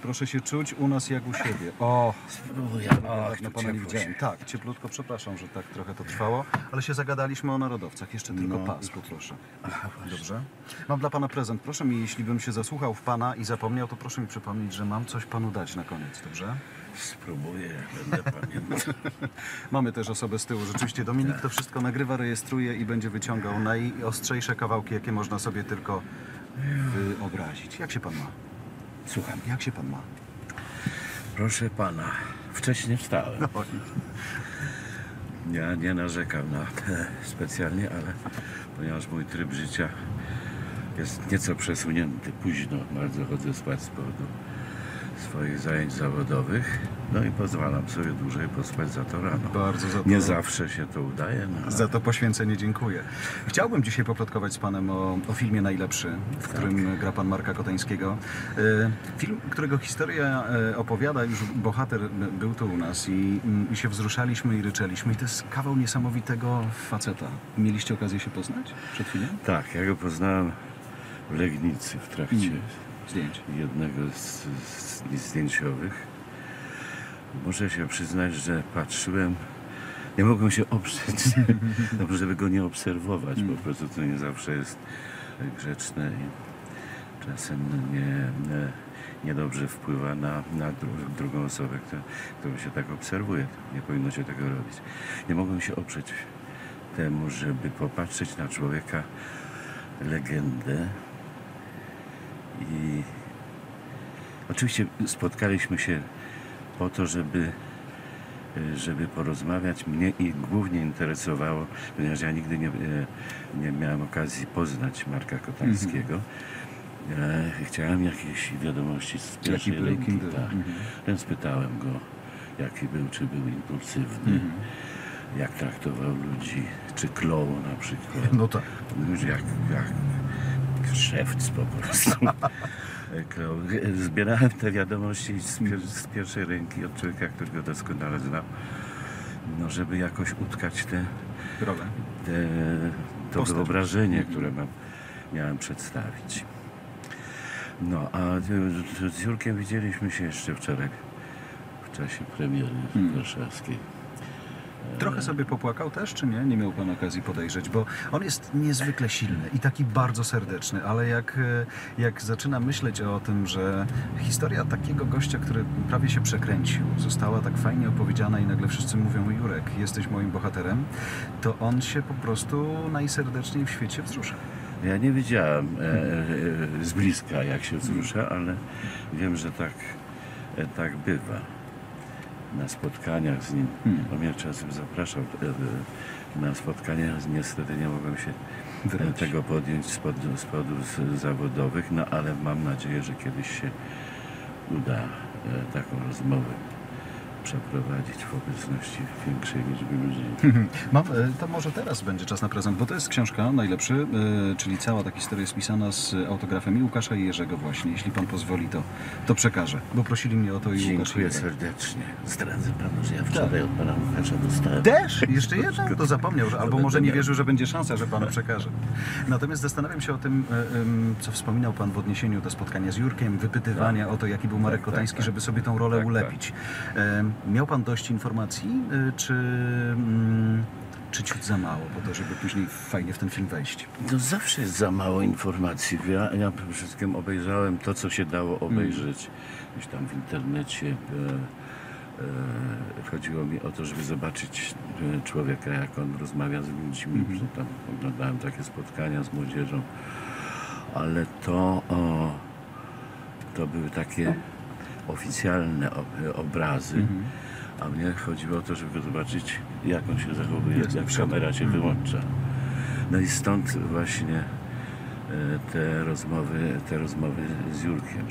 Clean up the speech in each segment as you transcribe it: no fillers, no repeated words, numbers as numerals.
Proszę się czuć u nas jak u siebie. O, Spróbuję. dawno pana nie widziałem. Tak, cieplutko, przepraszam, że tak trochę to trwało, ale się zagadaliśmy o narodowcach. Jeszcze tylko pas, poproszę. Dobrze? Mam dla pana prezent. Proszę mi, jeśli bym się zasłuchał w pana i zapomniał, to proszę mi przypomnieć, że mam coś panu dać na koniec, dobrze? Spróbuję, będę pamiętał. Mamy też osobę z tyłu. Rzeczywiście Dominik to wszystko nagrywa, rejestruje i będzie wyciągał najostrzejsze kawałki, jakie można sobie tylko wyobrazić. Jak się pan ma? Słucham. Jak się pan ma? Proszę pana, wcześniej wstałem. Ja nie narzekam na specjalnie, ale ponieważ mój tryb życia jest nieco przesunięty, późno bardzo chodzę spać z powodu swoich zajęć zawodowych, no i pozwalam sobie dłużej pospać za to rano. Bardzo za to... Nie zawsze się to udaje. No, Za to poświęcenie dziękuję. Chciałbym dzisiaj poplotkować z panem o filmie Najlepszy, w którym gra pan Marka Kotańskiego. Film, którego historia opowiada, już bohater był tu u nas i się wzruszaliśmy i ryczeliśmy. I to jest kawał niesamowitego faceta. Mieliście okazję się poznać przed chwilą? Tak, ja go poznałem w Legnicy w trakcie Zdjęć. jednego z zdjęciowych. Muszę się przyznać, że patrzyłem, nie mogłem się oprzeć, żeby go nie obserwować, po prostu to nie zawsze jest grzeczne i czasem niedobrze wpływa na drugą osobę, którą się tak obserwuje. Nie powinno się tego robić. Nie mogłem się oprzeć temu, żeby popatrzeć na człowieka, legendę. I oczywiście spotkaliśmy się po to, żeby porozmawiać. Mnie i głównie interesowało, ponieważ ja nigdy nie miałem okazji poznać Marka Kotańskiego. Chciałem jakieś wiadomości z pierwszej ręki. Więc spytałem go, jaki był, czy był impulsywny, jak traktował ludzi, czy klął na przykład. No tak. Jak szewc po prostu. Zbierałem te wiadomości z pierwszej ręki od człowieka, którego doskonale znał, no, żeby jakoś utkać to wyobrażenie, które miałem przedstawić. No, a z Jurkiem widzieliśmy się jeszcze wczoraj w czasie premiery warszawskiej. Trochę sobie popłakał też, czy nie? Nie miał pan okazji podejrzeć, bo on jest niezwykle silny i taki bardzo serdeczny, ale jak zaczyna myśleć o tym, że historia takiego gościa, który prawie się przekręcił, została tak fajnie opowiedziana i nagle wszyscy mówią: Jurek, jesteś moim bohaterem, to on się po prostu najserdeczniej w świecie wzrusza. Ja nie widziałem z bliska, jak się wzrusza, ale wiem, że tak bywa. Na spotkaniach z nim. On mnie czasem zapraszał na spotkania. Niestety nie mogłem się tego podjąć z powodów zawodowych, no ale mam nadzieję, że kiedyś się uda taką rozmowę przeprowadzić w obecności większej liczby ludzi. To może teraz będzie czas na prezent, bo to jest książka Najlepszy, czyli cała ta historia jest pisana z autografem i Łukasza i Jerzego właśnie. Jeśli pan pozwoli, to przekażę, bo prosili mnie o to i Łukasz. Dziękuję serdecznie. Zdradzę panu, że ja wczoraj od pana Łukasza dostałem. Też? Jeszcze jedną? To zapomniał, albo może nie wierzył, że będzie szansa, że panu przekaże. Natomiast zastanawiam się o tym, co wspominał pan w odniesieniu do spotkania z Jurkiem, wypytywania o to, jaki był Marek Kotański, żeby sobie tą rolę ulepić. Miał pan dość informacji, czy ciut za mało po to, żeby później fajnie w ten film wejść? No zawsze jest za mało informacji. Ja przede wszystkim obejrzałem to, co się dało obejrzeć gdzieś tam w internecie. Chodziło mi o to, żeby zobaczyć człowieka, jak on rozmawia z ludźmi. Tam oglądałem takie spotkania z młodzieżą, ale to były takie oficjalne obrazy, a mnie chodziło o to, żeby go zobaczyć, jak on się zachowuje, jak kamera się wyłącza. No i stąd właśnie te rozmowy z Jurkiem,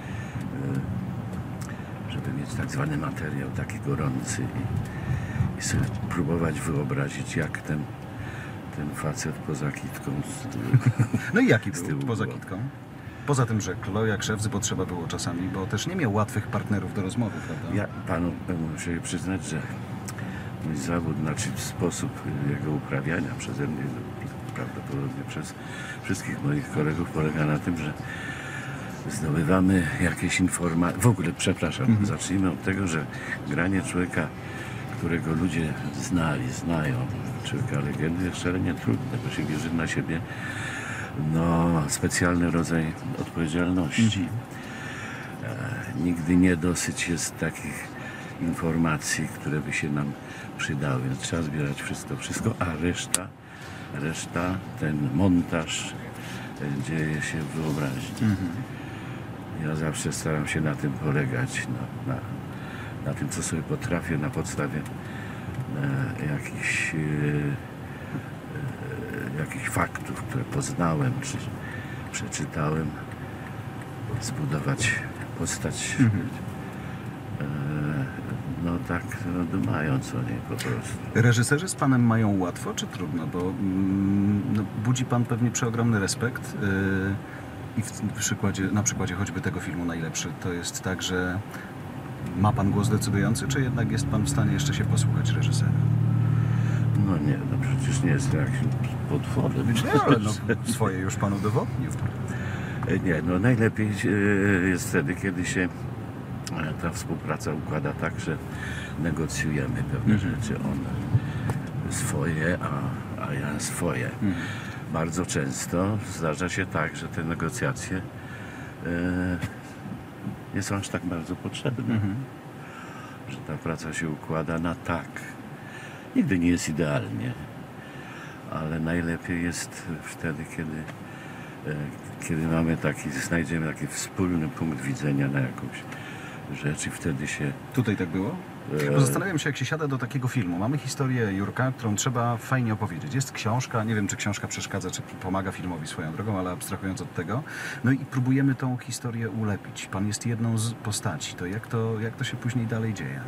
żeby mieć tak zwany materiał taki gorący i sobie próbować wyobrazić, jak ten facet poza kitką No i jaki był poza kitką? Poza tym, że klął jak szewc, bo trzeba było czasami, bo też nie miał łatwych partnerów do rozmowy, prawda? Ja panu muszę przyznać, że mój zawód, znaczy sposób jego uprawiania przeze mnie, prawdopodobnie przez wszystkich moich kolegów, polega na tym, że zdobywamy jakieś informacje. W ogóle, przepraszam, zacznijmy od tego, że granie człowieka, którego ludzie znają, człowieka legendy, jest szalenie trudne, bo się bierze na siebie specjalny rodzaj odpowiedzialności. Nigdy nie dosyć jest takich informacji, które by się nam przydały, więc trzeba zbierać wszystko, a reszta, ten montaż dzieje się w wyobraźni. Ja zawsze staram się na tym polegać, na tym, co sobie potrafię na podstawie jakichś faktów, które poznałem, czy przeczytałem, zbudować postać tak dumając o niej po prostu. Reżyserzy z panem mają łatwo czy trudno? Bo budzi pan pewnie przeogromny respekt i na przykładzie choćby tego filmu Najlepszy to jest tak, że ma pan głos decydujący, czy jednak jest pan w stanie jeszcze się posłuchać reżysera? No nie, przecież nie jest jakimś potworem. Nie, ale swoje już pan udowodnił. Nie, najlepiej jest wtedy, kiedy się ta współpraca układa tak, że negocjujemy pewne rzeczy. On swoje, a ja swoje. Bardzo często zdarza się tak, że te negocjacje nie są aż tak bardzo potrzebne. Że ta praca się układa na tak. Nigdy nie jest idealnie, ale najlepiej jest wtedy, kiedy znajdziemy taki wspólny punkt widzenia na jakąś rzecz i wtedy się... Tutaj tak było? Bo zastanawiam się, jak się siada do takiego filmu. Mamy historię Jurka, którą trzeba fajnie opowiedzieć. Jest książka, nie wiem, czy książka przeszkadza, czy pomaga filmowi swoją drogą, ale abstrahując od tego. No i próbujemy tą historię ulepić. Pan jest jedną z postaci. To jak to się później dalej dzieje?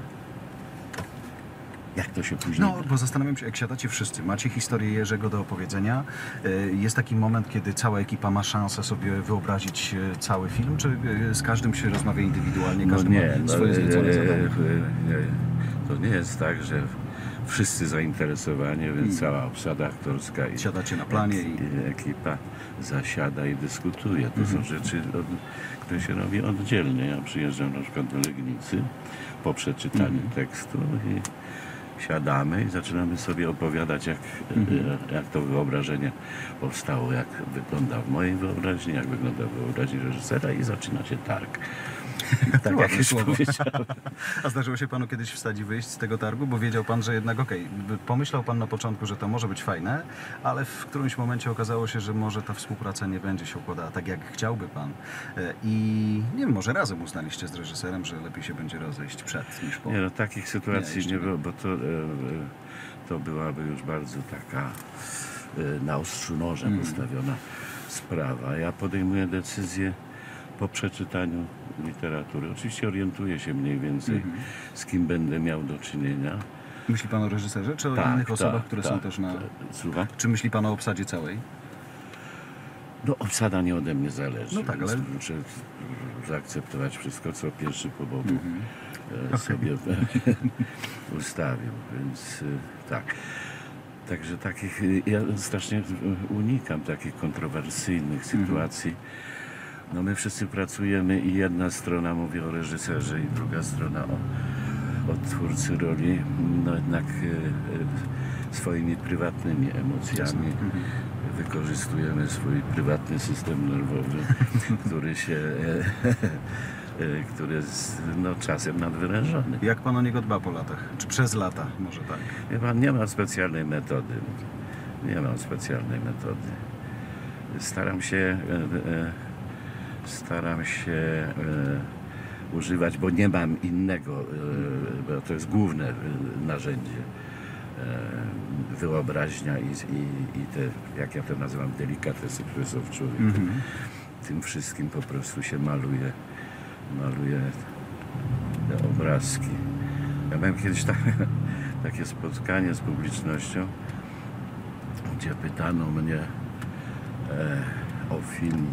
Jak to się później... Bo zastanawiam się, jak siadacie wszyscy. Macie historię Jerzego do opowiedzenia. Jest taki moment, kiedy cała ekipa ma szansę sobie wyobrazić cały film, czy z każdym się rozmawia indywidualnie, każdy ma swoje zlecone zadanie? To nie jest tak, że wszyscy zainteresowani, więc cała obsada aktorska i siadacie na planie i ekipa zasiada i dyskutuje. To są rzeczy, które się robi oddzielnie. Ja przyjeżdżam na przykład do Legnicy po przeczytaniu tekstu i siadamy i zaczynamy sobie opowiadać, jak to wyobrażenie powstało, jak wygląda w mojej wyobraźni, jak wygląda w wyobraźni reżysera i zaczyna się targ. Tak jak już powiedziałem. A zdarzyło się panu kiedyś wstać i wyjść z tego targu, bo wiedział pan, że jednak pomyślał pan na początku, że to może być fajne, ale w którymś momencie okazało się, że może ta współpraca nie będzie się układała tak, jak chciałby pan. I nie wiem, może razem uznaliście z reżyserem, że lepiej się będzie rozejść przed niż po. Nie, takich sytuacji nie było, bo to byłaby już bardzo taka na ostrzu noża postawiona sprawa. Ja podejmuję decyzję po przeczytaniu literatury. Oczywiście orientuję się mniej więcej, z kim będę miał do czynienia. Myśli pan o reżyserze, czy o innych osobach, które są też na... Słucham? Czy myśli pan o obsadzie całej? Obsada nie ode mnie zależy. No tak, ale... Muszę zaakceptować wszystko, co pierwszy po boku sobie ustawił. Więc tak. Także ja strasznie unikam takich kontrowersyjnych sytuacji. My wszyscy pracujemy i jedna strona mówi o reżyserze i druga strona o twórcy roli, jednak swoimi prywatnymi emocjami wykorzystujemy swój prywatny system nerwowy, który jest czasem nadwyrężony. Jak pan o niego dba po latach? Czy przez lata? Może tak? Wie pan, nie ma specjalnej metody. Staram się używać, bo nie mam innego, bo to jest główne narzędzie, wyobraźnia i te, jak ja to nazywam, delikatesy, które są w człowieku. Tym wszystkim po prostu się maluje te obrazki. Ja miałem kiedyś takie spotkanie z publicznością, gdzie pytano mnie o film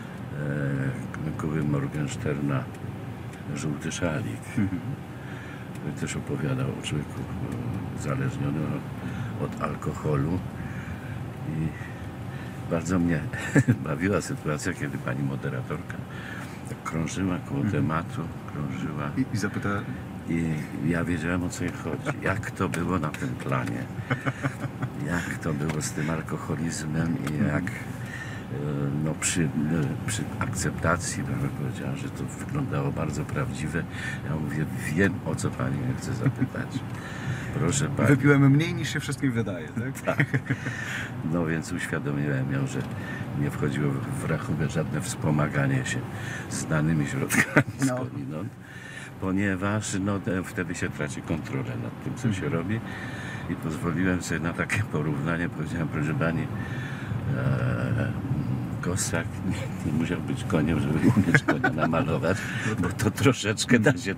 Kuby Morgensterna Żółty szalik. Też opowiadał o człowieku uzależnionym od alkoholu i bardzo mnie bawiła sytuacja, kiedy pani moderatorka tak krążyła koło tematu, krążyła. I zapyta, I ja wiedziałem, o co jej chodzi. Jak to było na tym planie. Jak to było z tym alkoholizmem i jak no, przy akceptacji bym powiedziała, że to wyglądało bardzo prawdziwe. Ja mówię, wiem, o co pani mnie chce zapytać. Proszę pani. wypiłem mniej niż się wszystkim wydaje, tak? Tak. No więc uświadomiłem ją, że nie wchodziło w rachubę żadne wspomaganie się znanymi środkami skądinąd, ponieważ no, wtedy się traci kontrolę nad tym, co się robi. I pozwoliłem sobie na takie porównanie. Powiedziałem, proszę pani, Kossak nie musiał być koniem, żeby umieć konia namalować, bo to troszeczkę da się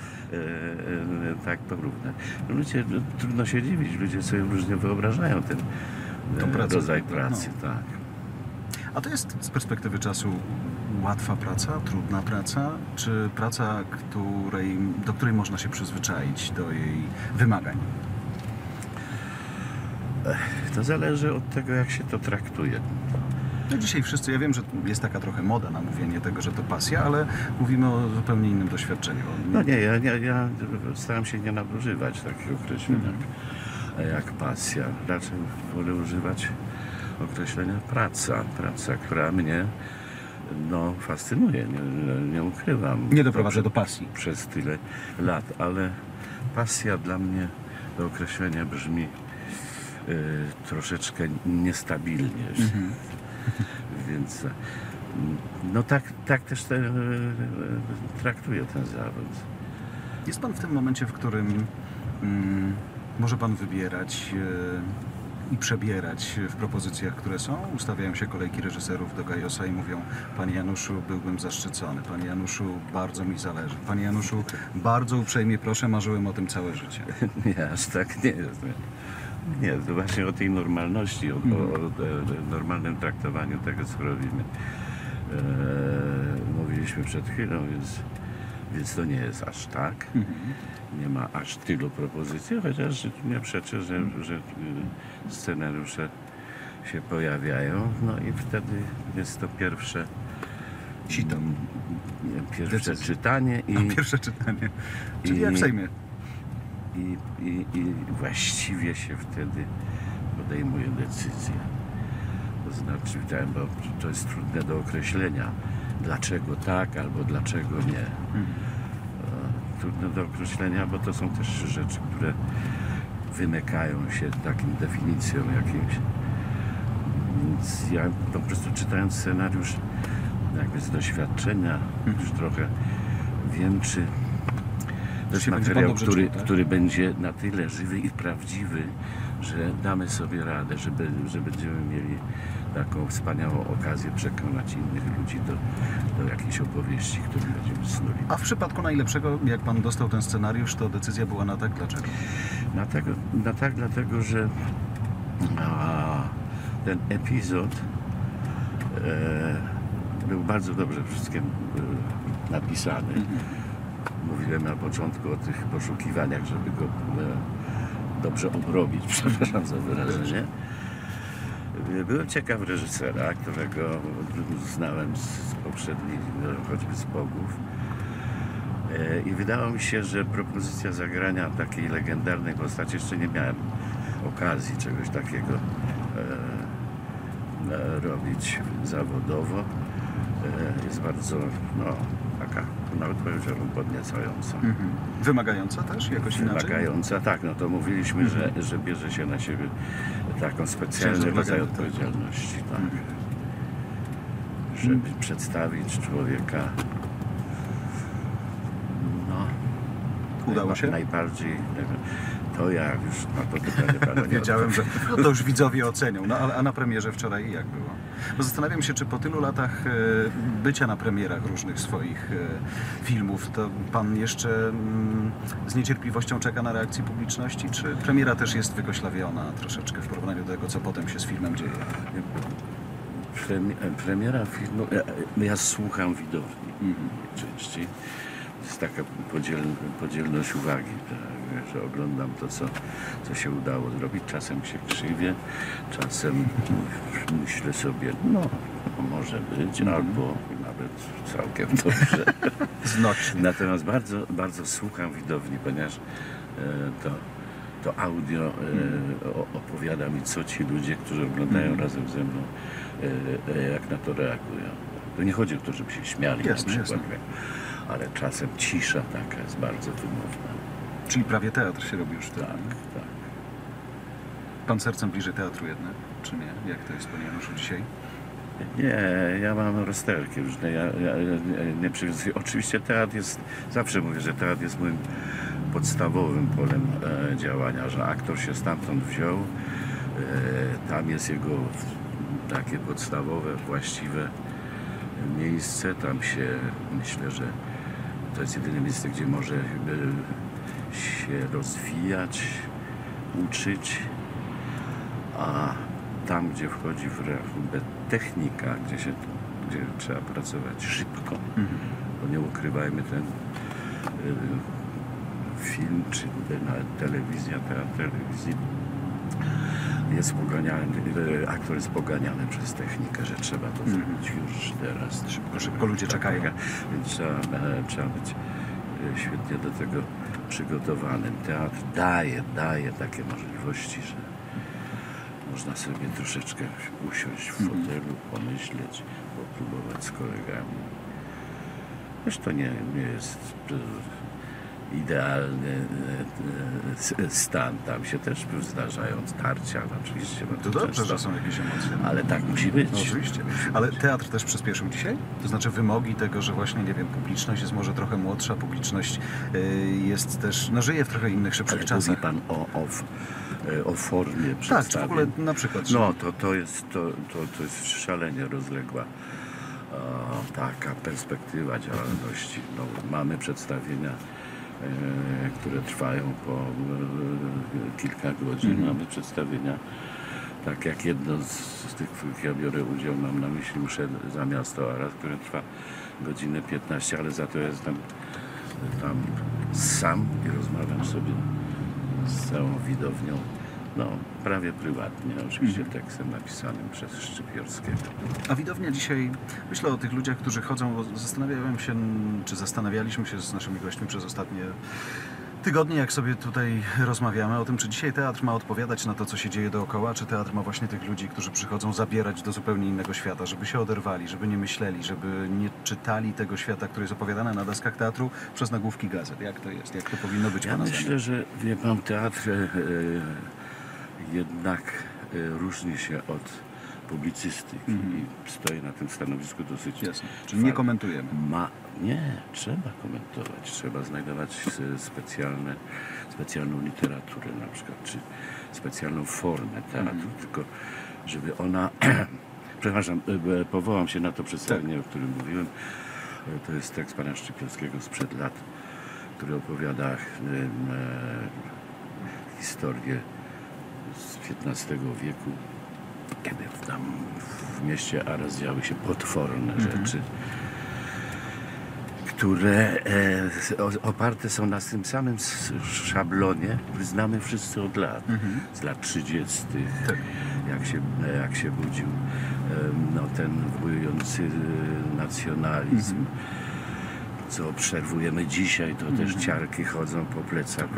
tak porównać. Ludzie, no, trudno się dziwić, ludzie sobie różnie wyobrażają ten rodzaj pracy. No. Tak. A to jest z perspektywy czasu łatwa praca, trudna praca, czy praca, do której można się przyzwyczaić, do jej wymagań? To zależy od tego, jak się to traktuje. No dzisiaj wszyscy, ja wiem, że jest taka trochę moda na mówienie tego, że to pasja, ale mówimy o zupełnie innym doświadczeniu. No nie, ja staram się nie nadużywać takich określeń jak pasja. Raczej wolę używać określenia praca, która mnie no, fascynuje, nie ukrywam. Nie doprowadza do pasji. Przez tyle lat, ale pasja dla mnie to określenie brzmi troszeczkę niestabilnie. Więc no tak też traktuję ten zawód. Jest pan w tym momencie, w którym może pan wybierać i przebierać w propozycjach, które są? Ustawiają się kolejki reżyserów do Gajosa i mówią: panie Januszu, byłbym zaszczycony, panie Januszu, bardzo mi zależy, panie Januszu, bardzo uprzejmie proszę, marzyłem o tym całe życie. Nie, aż tak nie jest. Nie, to właśnie o tej normalności, o normalnym traktowaniu tego, co robimy. Mówiliśmy przed chwilą, więc to nie jest aż tak. Nie ma aż tylu propozycji, chociaż nie przeczę, że scenariusze się pojawiają. No i wtedy jest to pierwsze Sito. Pierwsze czytanie. Pierwsze czytanie. Czyli jak w Sejmie. I właściwie się wtedy podejmuje decyzję. To znaczy, bo to jest trudne do określenia, dlaczego tak albo dlaczego nie. Trudne do określenia, bo to są też rzeczy, które wymykają się takim definicjom jakimś. Więc ja po prostu czytając scenariusz jakby z doświadczenia już trochę wiem, czy to jest materiał, który będzie na tyle żywy i prawdziwy, że damy sobie radę, że będziemy mieli taką wspaniałą okazję przekonać innych ludzi do jakiejś opowieści, którą będziemy snuli. A w przypadku najlepszego, jak pan dostał ten scenariusz, to decyzja była na tak, dlaczego? Na tak dlatego, że ten epizod był bardzo dobrze wszystkim napisany. Mówiłem na początku o tych poszukiwaniach, żeby go dobrze obrobić, przepraszam za wyrażenie. Byłem ciekaw reżysera, którego znałem z poprzednich, choćby z Bogów. I wydało mi się, że propozycja zagrania takiej legendarnej postaci, jeszcze nie miałem okazji czegoś takiego robić zawodowo, jest bardzo, taka, nawet powiedziałbym, podniecająca. Wymagająca też jakoś inaczej? Wymagająca, tak, no to mówiliśmy, że bierze się na siebie taką specjalną rodzaj odpowiedzialności, tak. Żeby przedstawić człowieka, udało się? Najbardziej, to ja już na to pytanie pana nie wiedziałem, że to już widzowie ocenią. No, a na premierze wczoraj jak było? Bo zastanawiam się, czy po tylu latach bycia na premierach różnych swoich filmów, to pan jeszcze z niecierpliwością czeka na reakcję publiczności, czy premiera też jest wykoślawiona troszeczkę w porównaniu do tego, co potem się z filmem dzieje? Premiera filmu, ja słucham widowni częściej. To jest taka podzielność uwagi, tak, że oglądam to, co się udało zrobić. Czasem się krzywię, czasem myślę sobie, może być, albo nawet całkiem dobrze. Znośnie. Natomiast bardzo, bardzo słucham widowni, ponieważ to audio opowiada mi, co ci ludzie, którzy oglądają razem ze mną, jak na to reagują. To nie chodzi o to, żeby się śmiali Jasne, na przykład, jasne. ale czasem cisza taka jest bardzo wymowna. Czyli prawie teatr się robi już wtedy. Tak, tak. Pan sercem bliżej teatru jednak, czy nie? Jak to jest, panie Januszu, dzisiaj? Nie, ja mam rozterki różne. Ja nie przywiązuję. Oczywiście teatr jest, zawsze mówię, że teatr jest moim podstawowym polem działania, że aktor się stamtąd wziął, tam jest jego takie podstawowe, właściwe miejsce, tam się, myślę, że to jest jedyne miejsce, gdzie może się rozwijać, uczyć, a tam, gdzie wchodzi w rachubę technika, gdzie trzeba pracować szybko, bo nie ukrywajmy, ten film, czy nawet telewizja, teatr telewizji jest poganiany, aktor jest poganiany przez technikę, że trzeba to zrobić już teraz. Szybko ludzie czekają. Więc trzeba być świetnie do tego przygotowanym. Teatr daje takie możliwości, że można sobie troszeczkę usiąść w fotelu, pomyśleć, popróbować z kolegami. Zresztą to nie jest idealny stan. Tam się też zdarzają tarcia, oczywiście. To dobrze, że są jakieś emocje. Ale tak musi być. No, oczywiście. Ale teatr też przyspieszył dzisiaj? To znaczy wymogi tego, że właśnie, nie wiem, publiczność jest może trochę młodsza, publiczność jest też, no żyje w trochę innych, szybszych Ale czasach. mówi pan o formie Tak, czy w przedstawień. ogóle na przykład. No, to jest szalenie rozległa taka perspektywa działalności. No, mamy przedstawienia, które trwają po kilka godzin. Mamy przedstawienia, tak jak jedno z tych, w których ja biorę udział, mam na myśli Muszę za miasto Arad, które trwa godzinę 15, ale za to ja jestem tam sam i rozmawiam sobie z całą widownią. No, prawie prywatnie, oczywiście tekstem napisanym przez Szczypiorskiego. A widownia dzisiaj, myślę o tych ludziach, którzy chodzą, bo zastanawiałem się, czy zastanawialiśmy się z naszymi gośćmi przez ostatnie tygodnie, jak sobie tutaj rozmawiamy o tym, czy dzisiaj teatr ma odpowiadać na to, co się dzieje dookoła, czy teatr ma właśnie tych ludzi, którzy przychodzą, zabierać do zupełnie innego świata, żeby się oderwali, żeby nie myśleli, żeby nie czytali tego świata, który jest opowiadany na deskach teatru przez nagłówki gazet. Jak to jest? Jak to powinno być? Ja pana myślę, zdaniem? że wie pan, teatr jednak różni się od publicystyki i stoi na tym stanowisku dosyć Jasne. Czyli nie komentujemy. Nie, trzeba komentować, trzeba znajdować specjalną literaturę na przykład, czy specjalną formę teatru, tylko żeby ona, przepraszam, powołam się na to przedstawienie, o którym mówiłem, to jest tekst pana Szczypiorskiego sprzed lat, który opowiada historię z XV wieku, kiedy tam w mieście Arad działy się potworne rzeczy, które oparte są na tym samym szablonie, który znamy wszyscy od lat, z lat 30., jak się budził no, ten wojujący nacjonalizm, co obserwujemy dzisiaj, to też ciarki chodzą po plecach,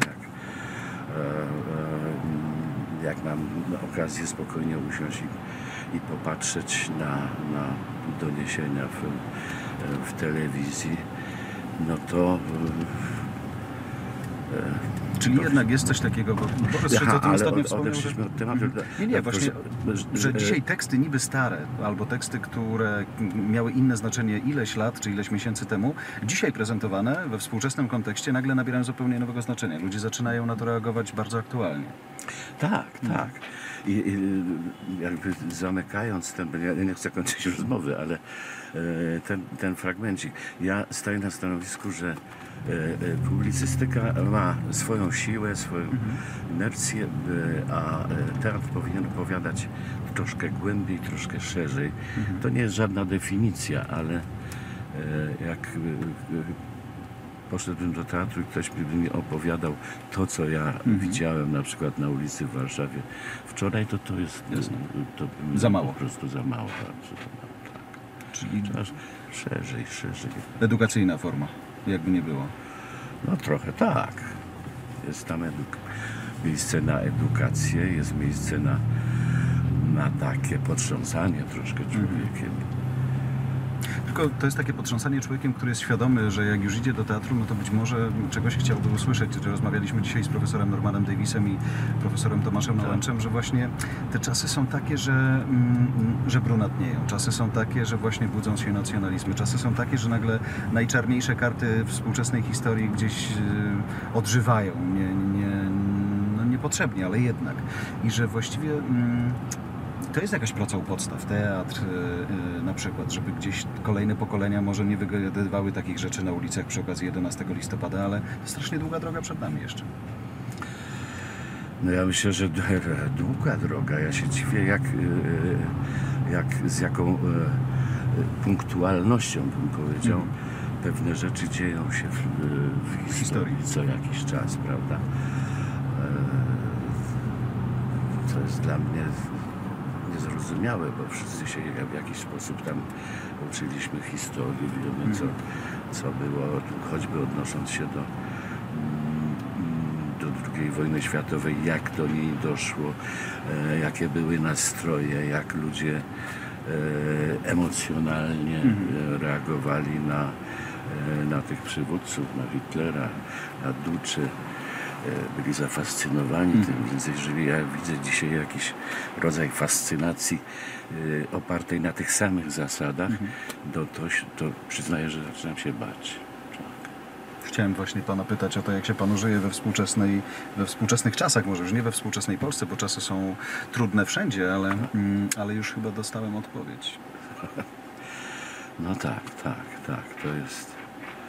jak mam okazję spokojnie usiąść i popatrzeć na doniesienia w telewizji, no to... Czyli jednak jest coś takiego, bo profesor o tym ostatnio wspomniał, że... odeszliśmy od tematu. Nie, właśnie, że dzisiaj teksty niby stare, albo teksty, które miały inne znaczenie ileś lat, czy ileś miesięcy temu, dzisiaj prezentowane we współczesnym kontekście nagle nabierają zupełnie nowego znaczenia. Ludzie zaczynają na to reagować bardzo aktualnie. Tak, tak. I jakby zamykając ten, ja nie chcę kończyć rozmowy, ale ten fragmencik. Ja stoję na stanowisku, że publicystyka ma swoją siłę, swoją inercję, a teatr powinien opowiadać troszkę głębiej, troszkę szerzej. To nie jest żadna definicja, ale jak poszedłbym do teatru i ktoś by mi opowiadał to, co ja widziałem na przykład na ulicy w Warszawie wczoraj, to jest Za mało. Po prostu za mało. Bardzo za mało, tak. Czyli Aż szerzej, szerzej. edukacyjna forma, jakby nie było. No trochę tak. Jest tam miejsce na edukację, jest miejsce na takie potrząsanie troszkę człowiekiem. Tylko to jest takie potrząsanie człowiekiem, który jest świadomy, że jak już idzie do teatru, no to być może czegoś chciałby usłyszeć. Rozmawialiśmy dzisiaj z profesorem Normanem Davisem i profesorem Tomaszem Nałęczem, że właśnie te czasy są takie, że brunatnieją. Czasy są takie, że właśnie budzą się nacjonalizmy. Czasy są takie, że nagle najczarniejsze karty współczesnej historii gdzieś odżywają. No niepotrzebnie, ale jednak. I że właściwie... To jest jakaś praca u podstaw, teatr na przykład, żeby gdzieś kolejne pokolenia może nie wygadywały takich rzeczy na ulicach przy okazji 11 listopada, ale to strasznie długa droga przed nami jeszcze. No ja myślę, że długa droga. Ja się dziwię, z jaką punktualnością, bym powiedział, pewne rzeczy dzieją się w historii co jakiś czas, prawda? To jest dla mnie niezrozumiałe, bo wszyscy się w jakiś sposób tam uczyliśmy historii, wiemy co było, choćby odnosząc się do II wojny światowej, jak do niej doszło, jakie były nastroje, jak ludzie emocjonalnie reagowali na tych przywódców, na Hitlera, na Duce. Byli zafascynowani tym, więc jeżeli ja widzę dzisiaj jakiś rodzaj fascynacji opartej na tych samych zasadach, to przyznaję, że zaczynam się bać. Chciałem właśnie pana pytać o to, jak się panu żyje we współczesnych czasach, może już nie we współczesnej Polsce, bo czasy są trudne wszędzie, ale już chyba dostałem odpowiedź. No tak, to jest...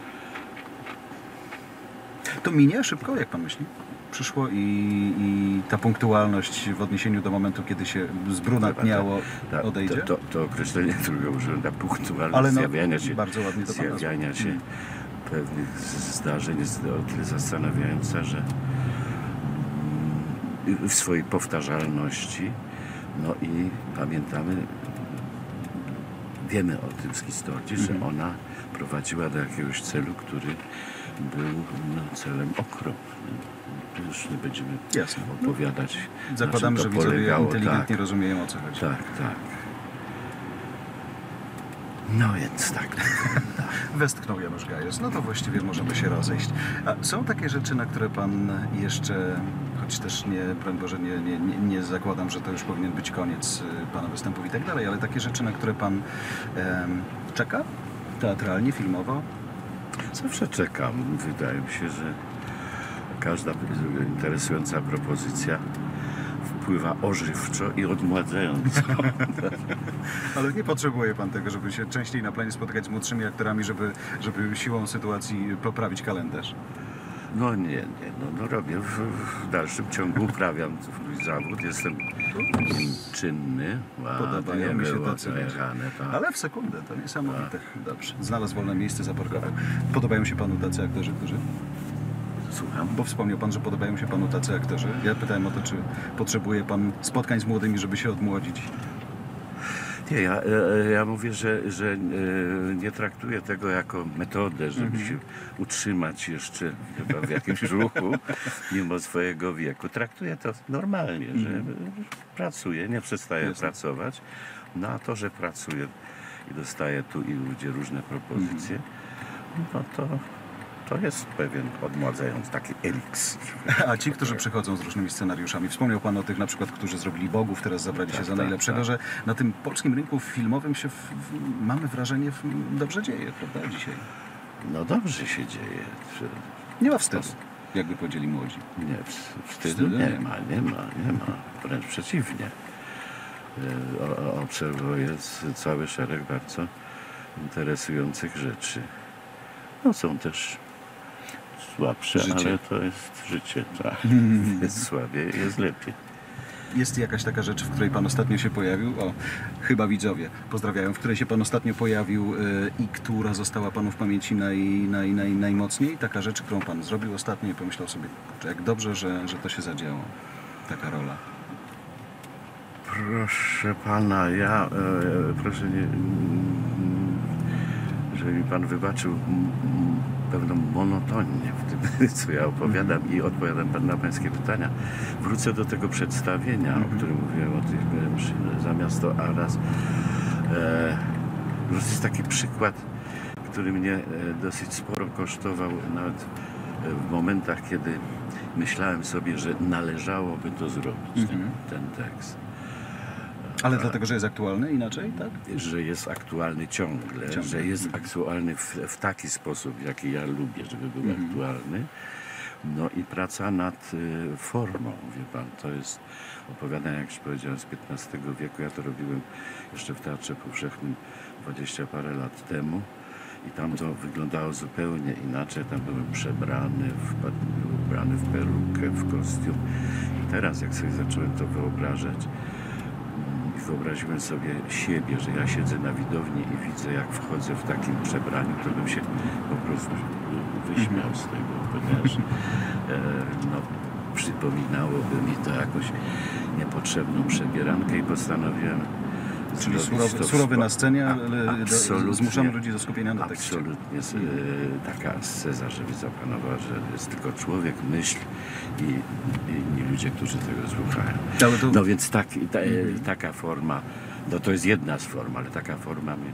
To minie szybko, jak pan myśli? Przyszło i ta punktualność w odniesieniu do momentu, kiedy się zbrunatniało, odejdzie? To określenie, którego użyłem, ta punktualność ale zjawiania się, bardzo ładnie to pan zjawiania się pewnych zdarzeń jest o tyle zastanawiająca, że w swojej powtarzalności, no i pamiętamy, wiemy o tym z historii, że ona prowadziła do jakiegoś celu, który był celem okropnym. Już nie będziemy opowiadać. Zakładam, że widzowie inteligentnie rozumieją, o co chodzi. Tak. No więc tak. Westchnął Janusz Gajos. No to właściwie możemy się rozejść. A są takie rzeczy, na które pan jeszcze, choć też broń Boże, nie zakładam, że to już powinien być koniec pana występów i tak dalej, ale takie rzeczy, na które pan czeka? Teatralnie, filmowo? Zawsze czekam. Wydaje mi się, że każda interesująca propozycja wpływa ożywczo i odmładzająco. Ale nie potrzebuje pan tego, żeby się częściej na planie spotykać z młodszymi aktorami, żeby siłą sytuacji poprawić kalendarz? No nie. No robię w dalszym ciągu, uprawiam swój zawód, jestem czynny. Podobają mi się tacy ludzie. Tak. Ale w sekundę, to niesamowite. Dobrze, znalazł wolne miejsce, zaparkował. Podobają się panu tacy aktorzy, którzy... Słucham? Bo wspomniał pan, że podobają się panu tacy aktorzy. Ja pytałem o to, czy potrzebuje pan spotkań z młodymi, żeby się odmłodzić. Nie, ja mówię, że nie traktuję tego jako metodę, żeby się utrzymać jeszcze chyba w jakimś ruchu mimo swojego wieku. Traktuję to normalnie, że pracuję, nie przestaję pracować. No a to, że pracuję i dostaję tu i ówdzie różne propozycje, no to jest pewien odmładzający taki eliks. A ci, którzy przychodzą z różnymi scenariuszami, wspomniał pan o tych na przykład, którzy zrobili Bogów, teraz zabrali się za najlepszego, że na tym polskim rynku filmowym się, mamy wrażenie, dobrze dzieje, prawda, dzisiaj? No dobrze się dzieje. Nie ma wstydu, jakby powiedzieli młodzi. Nie, wstydu nie ma. Wręcz przeciwnie. Obserwuję cały szereg bardzo interesujących rzeczy. No są też słabsze, ale to jest życie, tak. Jest słabiej, jest lepiej. Jest jakaś taka rzecz, w której pan ostatnio się pojawił? O, chyba widzowie pozdrawiają, w której się pan ostatnio pojawił i która została panu w pamięci najmocniej? Taka rzecz, którą pan zrobił ostatnio i pomyślał sobie, jak dobrze, że to się zadziało. Taka rola. Proszę pana, proszę żeby mi pan wybaczył pewną monotonię w tym, co ja opowiadam i odpowiadam na pańskie pytania. Wrócę do tego przedstawienia, o którym mówiłem, o tych za miasto Arras. To jest taki przykład, który mnie dosyć sporo kosztował, nawet w momentach, kiedy myślałem sobie, że należałoby to zrobić, ten tekst. Ale dlatego, że jest aktualny inaczej, tak? Że jest aktualny ciągle. Że jest aktualny w taki sposób, jaki ja lubię, żeby był aktualny. No i praca nad formą, wie pan, to jest opowiadanie, jak już powiedziałem, z XV wieku. Ja to robiłem jeszcze w Teatrze Powszechnym 20 parę lat temu i tam to wyglądało zupełnie inaczej. Tam byłem przebrany, ubrany w perukę, w kostium. I teraz, jak sobie zacząłem to wyobrażać, wyobraziłem sobie siebie, że ja siedzę na widowni i widzę, jak wchodzę w takim przebraniu, to bym się po prostu wyśmiał z tego, ponieważ no, przypominałoby mi to jakąś niepotrzebną przebierankę i postanowiłem Czyli zrobić surowy na scenie, ale absolutnie, zmuszamy ludzi do skupienia na tekście. Absolutnie taka scena, żeby zapanowała, że jest tylko człowiek, myśl i inni ludzie, którzy tego słuchają. No więc taka forma, no to jest jedna z form, ale taka forma mnie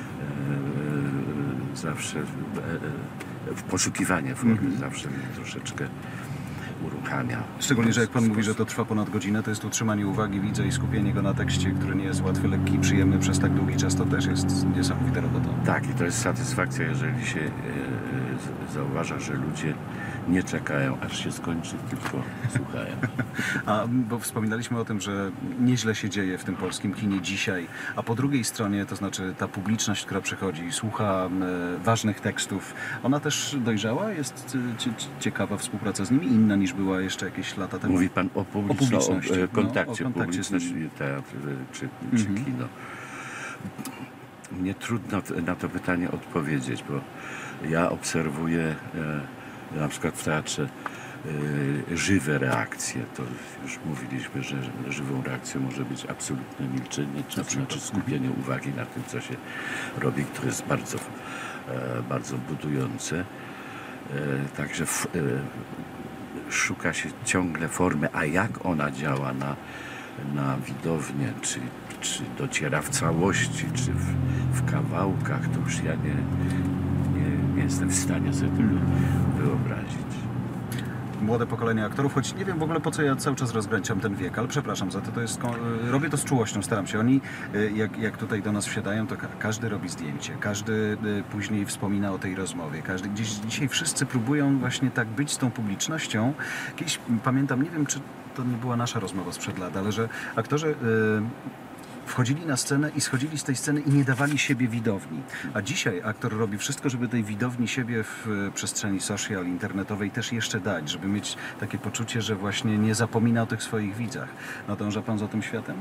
zawsze, poszukiwanie formy zawsze mnie troszeczkę uruchamia. Szczególnie, że jak pan mówi, że to trwa ponad godzinę, to jest utrzymanie uwagi widza i skupienie go na tekście, który nie jest łatwy, lekki i przyjemny przez tak długi czas, to też jest niesamowita robota. Tak, i to jest satysfakcja, jeżeli się zauważa, że ludzie nie czekają, aż się skończy, tylko słuchają. Bo wspominaliśmy o tym, że nieźle się dzieje w tym polskim kinie dzisiaj, a po drugiej stronie, to znaczy ta publiczność, która przychodzi, słucha ważnych tekstów, ona też dojrzała? Jest ciekawa współpraca z nimi, inna niż była jeszcze jakieś lata temu? Mówi pan o publiczności, o kontakcie, o kontakcie publiczności, teatr czy kino. Mnie trudno na to pytanie odpowiedzieć, bo ja obserwuję na przykład w teatrze żywe reakcje. To już mówiliśmy, że żywą reakcją może być absolutne milczenie, to znaczy skupienie uwagi na tym, co się robi, które jest bardzo, bardzo budujące. Także szuka się ciągle formy, a jak ona działa na widownię, czy dociera w całości, czy w kawałkach, to już ja nie jestem w stanie sobie tego wyobrazić. Młode pokolenie aktorów, choć nie wiem w ogóle po co ja cały czas rozgraniczam ten wiek, ale przepraszam za to, robię to z czułością, staram się. Oni, jak tutaj do nas wsiadają, to każdy robi zdjęcie, każdy później wspomina o tej rozmowie, dzisiaj wszyscy próbują właśnie tak być z tą publicznością. Kiedyś pamiętam, nie wiem czy to nie była nasza rozmowa sprzed lat, ale że aktorzy wchodzili na scenę i schodzili z tej sceny i nie dawali siebie widowni. A dzisiaj aktor robi wszystko, żeby tej widowni siebie w przestrzeni social, internetowej też jeszcze dać, żeby mieć takie poczucie, że właśnie nie zapomina o tych swoich widzach. Nadąża pan za tym światem?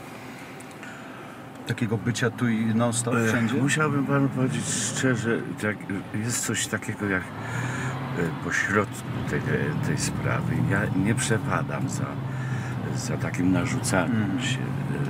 Takiego bycia tu i non-stop wszędzie? Musiałbym panu powiedzieć szczerze, jest coś takiego jak pośrodku tej sprawy. Ja nie przepadam za takim narzucaniem się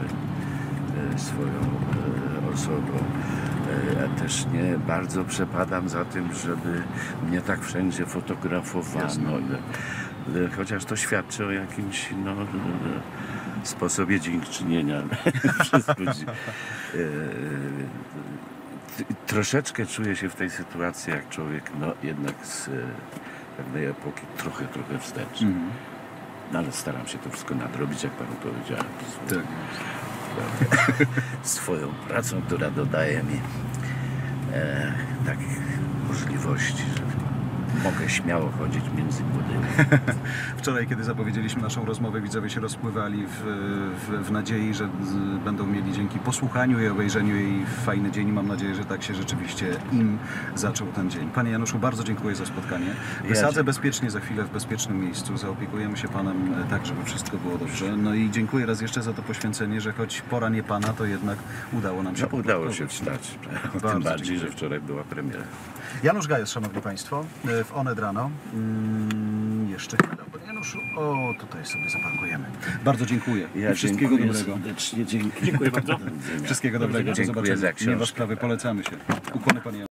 swoją osobą. Ja też nie bardzo przepadam za tym, żeby mnie tak wszędzie fotografowano. Chociaż to świadczy o jakimś sposobie dziękczynienia przez ludzi. Troszeczkę czuję się w tej sytuacji jak człowiek, jednak z pewnej epoki trochę wstecz. No, ale staram się to wszystko nadrobić, jak panu powiedziałem. Swoją pracą, która dodaje mi takich możliwości, że mogę śmiało chodzić między młodymi. Wczoraj, kiedy zapowiedzieliśmy naszą rozmowę, widzowie się rozpływali w nadziei, że będą mieli dzięki posłuchaniu i obejrzeniu jej fajny dzień. Mam nadzieję, że tak się rzeczywiście im zaczął ten dzień. Panie Januszu, bardzo dziękuję za spotkanie. Wysadzę bezpiecznie za chwilę w bezpiecznym miejscu. Zaopiekujemy się panem tak, żeby wszystko było dobrze. No i dziękuję raz jeszcze za to poświęcenie, że choć pora nie pana, to jednak udało nam się udało się wstać. Tym bardziej, że wczoraj była premiera. Janusz Gajos, szanowni państwo, w Onet Rano. Jeszcze chwilę, panie Januszu. O, tutaj sobie zaparkujemy. Bardzo dziękuję. Ja wszystkiego dobrego. Dziękuję bardzo. Wszystkiego dobrego. Do zobaczenia. Nie ma sprawy, polecamy się. Ukłony, panie Januszu.